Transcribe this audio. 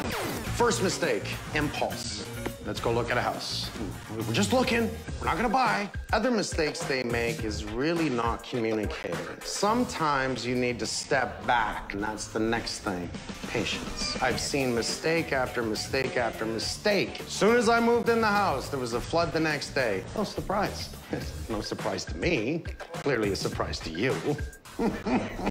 First mistake, impulse. Let's go look at a house. We're just looking, we're not gonna buy. Other mistakes they make is really not communicating. Sometimes you need to step back, and that's the next thing, patience. I've seen mistake after mistake after mistake. As soon as I moved in the house, there was a flood the next day. No surprise. No surprise to me. Clearly a surprise to you.